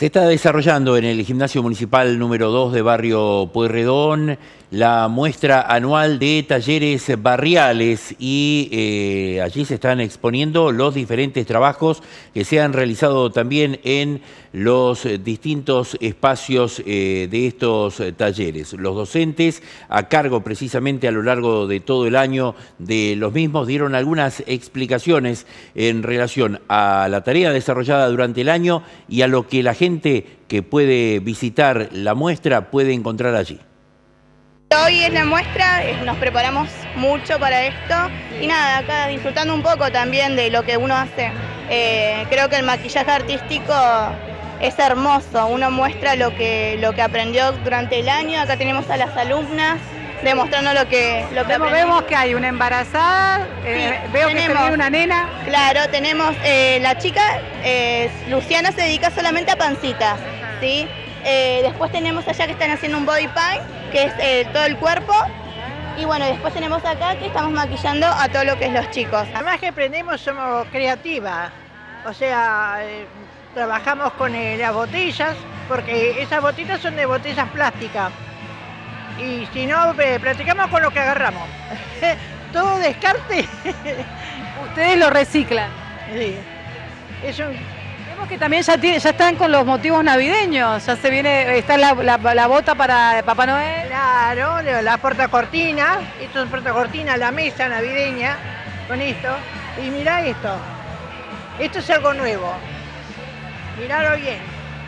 Se está desarrollando en el Gimnasio Municipal número 2 de Barrio Pueyrredón la muestra anual de talleres barriales y allí se están exponiendo los diferentes trabajos que se han realizado también en los distintos espacios de estos talleres. Los docentes, a cargo precisamente a lo largo de todo el año de los mismos, dieron algunas explicaciones en relación a la tarea desarrollada durante el año y a lo que la gente que puede visitar la muestra puede encontrar allí. Hoy es la muestra, nos preparamos mucho para esto y nada, acá disfrutando un poco también de lo que uno hace. Creo que el maquillaje artístico es hermoso, uno muestra lo que aprendió durante el año. Acá tenemos a las alumnas demostrando lo que vemos que hay una embarazada, veo que tiene una nena. Claro, tenemos la chica, Luciana se dedica solamente a pancitas, ¿sí? Después tenemos allá que están haciendo un body paint, que es todo el cuerpo. Y bueno, después tenemos acá que estamos maquillando a todo lo que es los chicos. Además que aprendemos, somos creativas, o sea, trabajamos con las botellas, porque esas botellas son de botellas plásticas. Y si no, practicamos con lo que agarramos. Todo descarte. Ustedes lo reciclan. Sí. Vemos que también ya están con los motivos navideños. Ya se viene, está la bota para Papá Noel. Claro, la portacortina. Esto es portacortina, la mesa navideña, con esto. Y mirá esto. Esto es algo nuevo. Miralo bien.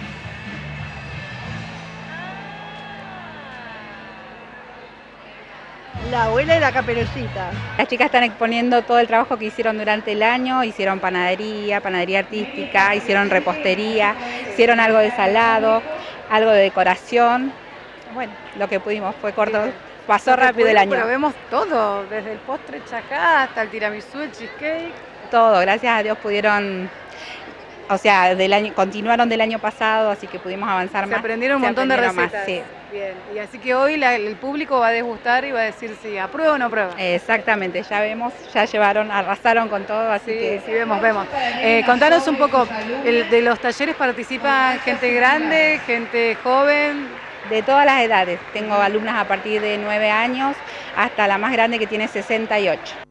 La abuela y la Caperucita. Las chicas están exponiendo todo el trabajo que hicieron durante el año, hicieron panadería artística, hicieron repostería, hicieron algo de salado, algo de decoración. Bueno, lo que pudimos, fue corto, pasó rápido el año. Pero vemos todo, desde el postre chacá hasta el tiramisú, el cheesecake. Todo, gracias a Dios pudieron, o sea, continuaron del año pasado, así que pudimos avanzar más. Se aprendieron un montón de recetas. Más, sí. Bien, y así que hoy el público va a degustar y va a decir si aprueba o no aprueba. Exactamente, ya vemos, ya arrasaron con todo, así que... Sí, vemos. Contanos un poco, de los talleres participa gente grande, gente joven. De todas las edades, tengo alumnas a partir de 9 años hasta la más grande que tiene 68.